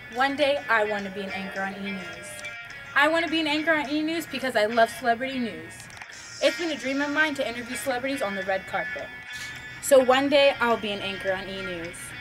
One day, I want to be an anchor on E! News. I want to be an anchor on E! News because I love celebrity news. It's been a dream of mine to interview celebrities on the red carpet. So one day, I'll be an anchor on E! News.